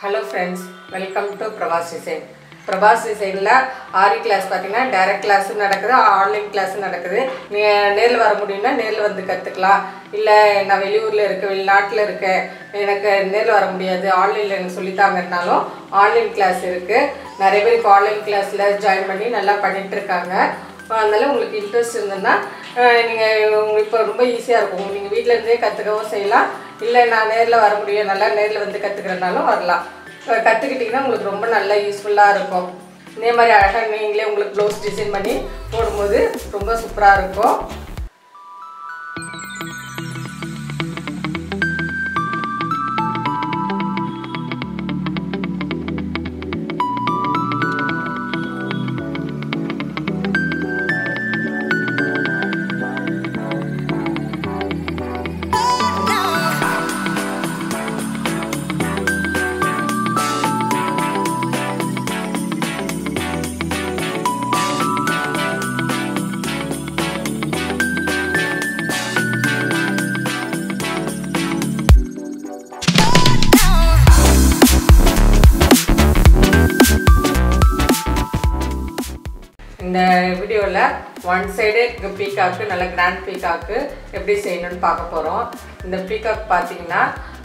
Hello friends, welcome to Prabhas Designs. Prabhas Designs la Aari class pathina direct class nadakudhu online class nadakudhu neenga nerla vara mudiyumna nerla vandu kathukkalam illa na veliyurla irukka velnaatla irukka enakku nerla vara mudiyadhu online la enakku solli thaangannalum online class irukku nariya per online class la join panni nalla pannittu irukanga அதனால உங்களுக்கு interest இருந்தனா நீங்க இப்போ ரொம்ப ஈஸியா இருக்கும் நீங்க வீட்ல இருந்தே கத்துக்கவும் செய்யலாம் இல்ல நான் நேர்ல வர முடியும் நல்லா நேர்ல வந்து கத்துக்கறனாலும் வரலாம் கத்துக்கிட்டீங்கன்னா உங்களுக்கு ரொம்ப நல்ல யூஸ்ஃபுல்லா இருக்கும் இதே மாதிரி அழகா நீங்களே உங்களுக்கு ப்ளவுஸ் டிசைன் பண்ணி போடும்போது ரொம்ப சூப்பரா இருக்கும் இந்த வீடியோல ஒன் சைடு பீகாக் நல்ல கிராண்ட் பீகாக் எப்படி செய்யணும்னு பார்க்க போறோம் இந்த பீகாக் பாத்தீங்கன்னா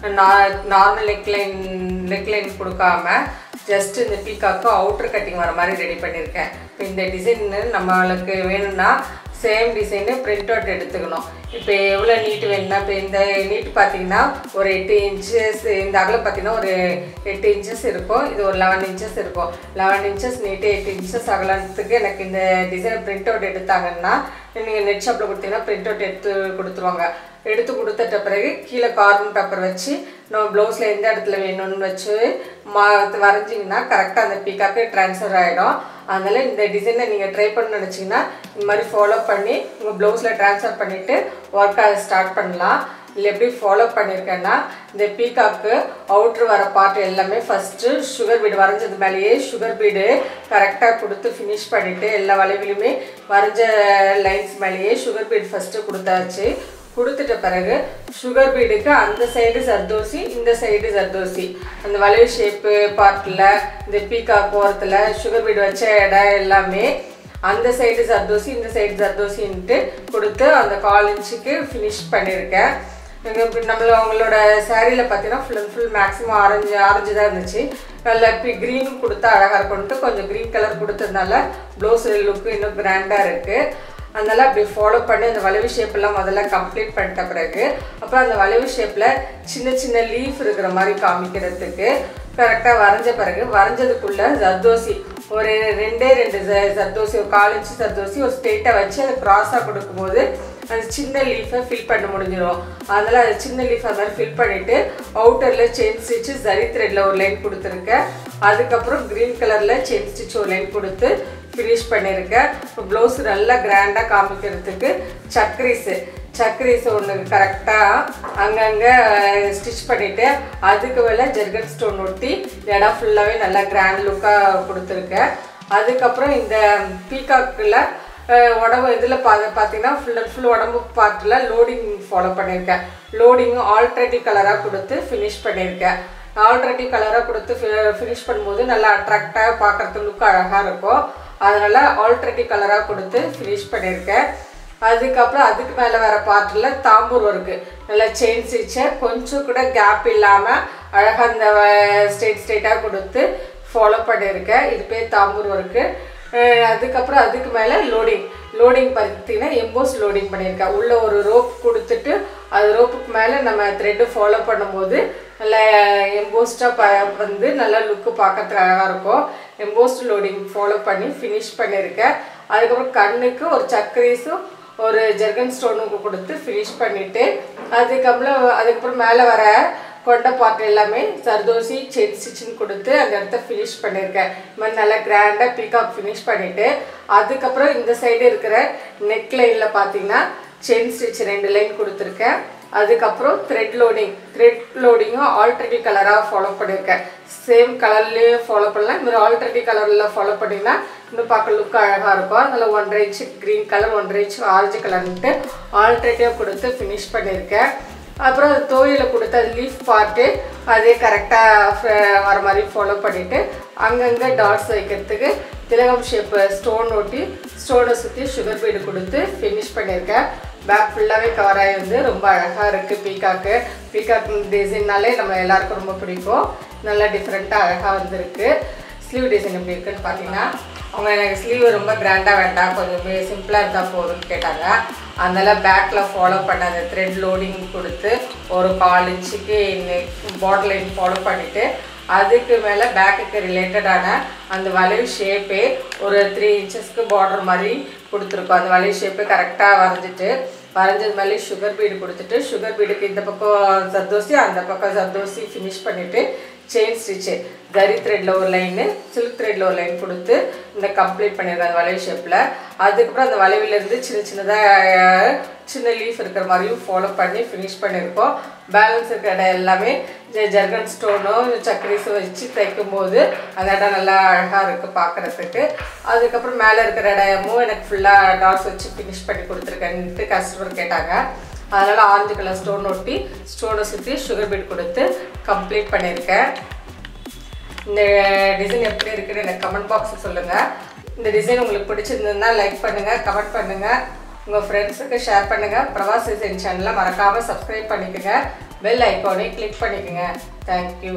நார்மல் நெக்லைன் கொடுக்காம ஜஸ்ட் இந்த பீகாக் அவுட்டர் கட்டிங் வர மாதிரி ரெடி பண்ணிருக்கேன் இந்த டிசைன் நம்மளுக்கு வேணும்னா சேம் டிசைன் பிரிண்ட் அவுட் எடுத்துக்கணும் இப்போ எவ்வளோ நீட் வேணும்னா இப்போ இந்த நீட் பார்த்தீங்கன்னா ஒரு 8 இன்ச்சஸ் இந்த அகலம் பார்த்தீங்கன்னா ஒரு 8 இன்ச்சஸ் இருக்கும் இது ஒரு 11 இன்ச்சஸ் இருக்கும் 11 இன்ச்சஸ் நீட்டு 8 இன்ச்சஸ் அகலத்துக்கு எனக்கு இந்த டிசைன் பிரிண்ட் அவுட் எடுத்தாங்கன்னா நீங்கள் நெட் ஷாப்பில் கொடுத்தீங்கன்னா பிரிண்ட் அவுட் எடுத்து கொடுத்துருவாங்க எடுத்து கொடுத்துட்ட பிறகு கீழே கார்பன் பேப்பர் வச்சு நம்ம ப்ளவுஸில் எந்த இடத்துல வேணும்னு வச்சு வரைஞ்சிங்கன்னா கரெக்டாக அந்த பீக்காக்கு ட்ரான்ஸ்ஃபர் ஆகிடும் அதனால் இந்த டிசைனை நீங்கள் ட்ரை பண்ண நினச்சிங்கன்னா இந்த மாதிரி ஃபாலோ பண்ணி உங்கள் ப்ளவுஸில் ட்ரான்ஸ்ஃபர் பண்ணிவிட்டு ஒர்க்கை ஸ்டார்ட் பண்ணலாம் இல்லை எப்படி ஃபாலோ பண்ணியிருக்கேன்னா இந்த பீக்காக்கு அவுட்ரு வர பார்ட் எல்லாமே ஃபஸ்ட்டு சுகர் பீடு வரைஞ்சது மேலேயே சுகர் பீடு கரெக்டாக கொடுத்து ஃபினிஷ் பண்ணிவிட்டு எல்லா வளைவிலுமே வரைஞ்ச லைன்ஸ் மேலேயே சுகர் பீடு ஃபஸ்ட்டு கொடுத்தாச்சு கொடுத்துட்ட பிறகு சுகர் பீடுக்கு அந்த சைடு சர்தோசி இந்த சைடு சர்தோசி அந்த வளைவு ஷேப்பு பார்ட்டில் இந்த பீக்காக் ஓரத்தில் சுகர் பீடு வச்ச இடம் எல்லாமே அந்த சைடு சர்தோசி இந்த சைடு சர்தோசின்ட்டு கொடுத்து அந்த 1/4 இன்ச்சுக்கு ஃபினிஷ் பண்ணியிருக்கேன் அவங்களோட சாரியில் பார்த்தீங்கன்னா ஃபுல் மேக்ஸிமம் ஆரஞ்சு தான் இருந்துச்சு அதில் க்ரீனும் கொடுத்தா அழகாக இருக்கும்ட்டு கொஞ்சம் க்ரீன் கலர் கொடுத்ததுனால ப்ளவுஸ் லுக்கு இன்னும் கிராண்டாக இருக்குது அதனால் அப்படி ஃபாலோ பண்ணி அந்த வளைவு ஷேப்பெல்லாம் முதல்ல கம்ப்ளீட் பண்ணிட்ட பிறகு அப்புறம் அந்த வளைவு ஷேப்பில் சின்ன லீஃப் இருக்கிற மாதிரி காமிக்கிறதுக்கு கரெக்டாக வரைஞ்ச பிறகு வரைஞ்சதுக்குள்ளே சர்தோசி ஒரு 2 சர்தோசி ஒரு 1/4 இன்ச்சு சர்தோசி ஒரு ஸ்ட்ரெயிட்டாக வச்சு அதை க்ராஸாக கொடுக்கும்போது அந்த சின்ன லீஃபை ஃபில் பண்ண முடிஞ்சிடும் அதனால் அது சின்ன லீஃப் அது மாதிரி ஃபில் பண்ணிவிட்டு அவுட்டரில் செயின் ஸ்டிச்சு சரி த்ரெட்டில் ஒரு லைன் கொடுத்துருக்கேன் அதுக்கப்புறம் க்ரீன் கலரில் செயின் ஸ்டிச் ஒரு லைன் கொடுத்து ஃபினிஷ் பண்ணியிருக்கேன் ப்ளவுஸ் நல்லா கிராண்டாக காமிக்கிறதுக்கு சக்ரீஸ் ஒன்று கரெக்டாக அங்கங்கே ஸ்டிச் பண்ணிவிட்டு அதுக்கு மேலே ஜெர்கன் ஸ்டோன் ஒட்டி இடம் ஃபுல்லாகவே நல்லா கிராண்ட் லுக்காக கொடுத்துருக்கேன் அதுக்கப்புறம் இந்த பீகாக்கில் உடம்பு இதில் பார்த்தீங்கன்னா ஃபுல் உடம்பு பார்ட்டில் லோடிங் ஃபாலோ பண்ணியிருக்கேன் லோடிங்கும் ஆல்டர்னேட்டிவ் கலராக கொடுத்து ஃபினிஷ் பண்ணியிருக்கேன் ஆல்டர்னேட்டிவ் கலராக கொடுத்து ஃபினிஷ் பண்ணும்போது நல்லா அட்ராக்டாக பார்க்குறதுக்கு லுக் அழகாக இருக்கும் அதனால் ஆல்டர்னேட்டிவ் கலராக கொடுத்து ஃபினிஷ் பண்ணியிருக்கேன் அதுக்கப்புறம் அதுக்கு மேலே வர பார்ட்டில் தாம்பூர் ஒர்க்கு நல்லா செயின் ஸ்டிச்சை கொஞ்சம் கூட கேப் இல்லாமல் அழகாக அந்த ஸ்ட்ரெயிட்டாக கொடுத்து ஃபாலோ பண்ணியிருக்கேன் இது பேர் தாம்பூர் ஒர்க்கு அதுக்கப்புறம் அதுக்கு மேலே லோடிங் பார்த்தீங்கன்னா எம்போஸ் லோடிங் பண்ணியிருக்கேன் உள்ளே ஒரு ரோப் கொடுத்துட்டு அது ரோப்புக்கு மேலே நம்ம த்ரெட்டு ஃபாலோ பண்ணும்போது நல்லா எம்போஸ்டாக வந்து நல்லா லுக்கு பார்க்கறதுக்கு அழகாக இருக்கும் எம்போஸ்ட் லோடிங் ஃபாலோ பண்ணி ஃபினிஷ் பண்ணியிருக்கேன் அதுக்கப்புறம் கண்ணுக்கு ஒரு சக்கரீஸும் ஒரு ஜெர்கன் ஸ்டோனுக்கு கொடுத்து ஃபினிஷ் பண்ணிவிட்டு அதுக்கப்புறம் மேலே வர கொண்ட பார்ட் எல்லாமே சர்தோசி செயின் ஸ்டிச்சின்னு கொடுத்து அந்த இடத்த ஃபினிஷ் பண்ணியிருக்கேன் இது மாதிரி நல்லா கிராண்டாக பீகாக் ஃபினிஷ் பண்ணிவிட்டு அதுக்கப்புறம் இந்த சைடு இருக்கிற நெக் லைனில் பார்த்தீங்கன்னா செயின் ஸ்டிச் 2 லைன் கொடுத்துருக்கேன் அதுக்கப்புறம் த்ரெட் லோடிங்கும் ஆல்டர்னேட்டிவ் கலராக ஃபாலோ பண்ணியிருக்கேன் சேம் கலர்லேயே ஃபாலோ பண்ணலாம் இந்த மாதிரி ஆல்டர்னேட்டிவ் கலரில் ஃபாலோ பண்ணிங்கன்னா இன்னும் பார்க்க லுக் அழகாக இருக்கும் அதில் 1.5 inch green colour 1.5 inch orange கலர்ன்ட்டு ஆல்டர்னேட்டிவாக கொடுத்து ஃபினிஷ் பண்ணியிருக்கேன் அப்புறம் தோயில கொடுத்த லீஃப் பார்ட்டு அதே கரெக்டாக வர மாதிரி ஃபாலோ பண்ணிவிட்டு அங்கங்கே டாட்ஸ் வைக்கிறதுக்கு திலகம் ஷேப்பு ஸ்டோன் ஒட்டி ஸ்டோனை சுற்றி சுகர் பீடு கொடுத்து ஃபினிஷ் பண்ணியிருக்கேன். பேக் ஃபுல்லாகவே கவர் ஆகி வந்து ரொம்ப அழகாக இருக்குது. பீகாக் டிசைன்னாலே நம்ம எல்லாருக்கும் ரொம்ப பிடிக்கும். நல்லா டிஃப்ரெண்ட்டாக அழகாக வந்துருக்கு. ஸ்லீவ் டிசைன் எப்படி இருக்குன்னு பார்த்தீங்கன்னா அவங்க எனக்கு ஸ்லீவ் ரொம்ப கிராண்டாக வேண்டாம், கொஞ்சம் சிம்பிளாக இருந்தால் போதும்னு கேட்டாங்க. அதனால் பேக்கில் ஃபாலோ பண்ண அந்த த்ரெட் லோடிங் கொடுத்து ஒரு 4 இன்ச்சுக்கு பார்டர் லைன் ஃபாலோ பண்ணிவிட்டு அதுக்கு மேலே பேக்குக்கு ரிலேட்டடான அந்த வளைவு ஷேப்பே ஒரு 3 இன்ச்சஸ்க்கு பார்டர் மாதிரி கொடுத்துருக்கோம். அந்த வளைவு ஷேப்பு கரெக்டாக வரைஞ்சது மேலே சுகர் பீடு கொடுத்துட்டு சுகர் பீடுக்கு இந்த பக்கம் சர்தோசி அந்த பக்கம் சர்தோசி ஃபினிஷ் பண்ணிவிட்டு செயின் ஸ்டிச்சு ஜரி த்ரெட்டில் ஒரு லைனு சில்க் த்ரெட்டில் ஒரு லைன் கொடுத்து இந்த கம்ப்ளீட் பண்ணியிருக்கேன் அந்த வளைவு ஷேப்பில். அதுக்கப்புறம் அந்த வளைவிலேருந்து சின்ன லீஃப் இருக்கிற மாதிரியும் ஃபாலோ பண்ணி ஃபினிஷ் பண்ணியிருக்கோம். பேலன்ஸ் இருக்கிற இடம் எல்லாமே ஜர்கன் ஸ்டோனும் சக்கரீஸும் வச்சு தைக்கும்போது அந்த இடம் நல்லா அழகாக இருக்குது பார்க்குறதுக்கு. அதுக்கப்புறம் மேலே இருக்கிற இடமும் எனக்கு ஃபுல்லாக டாட்ஸ் வச்சு ஃபினிஷ் பண்ணி கொடுத்துருக்கேன்ட்டு கஸ்டமர் கேட்டாங்க. அதனால் ஆரஞ்சு கலர் ஸ்டோன் ஒட்டி ஸ்டோனை சுற்றி சுகர் பீட் கொடுத்து கம்ப்ளீட் பண்ணியிருக்கேன். இந்த டிசைன் எப்படி இருக்குன்னு எனக்கு கமெண்ட் பாக்ஸில் சொல்லுங்கள். இந்த டிசைன் உங்களுக்கு பிடிச்சிருந்ததுன்னா லைக் பண்ணுங்கள், கமெண்ட் பண்ணுங்கள், உங்கள் ஃப்ரெண்ட்ஸுக்கு ஷேர் பண்ணுங்கள். பிரபாஸ் டிசைன் சேனலை மறக்காமல் சப்ஸ்கிரைப் பண்ணிக்கோங்க. பெல் ஐக்கானை கிளிக் பண்ணிக்கோங்க. தேங்க்யூ.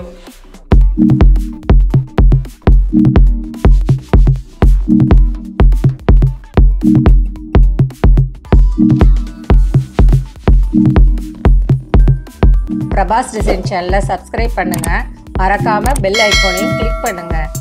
பிரபாஸ் டிசைன் சேனலை சப்ஸ்கிரைப் பண்ணுங்கள். மறக்காமல் பெல் ஐக்கானையும் கிளிக் பண்ணுங்கள்.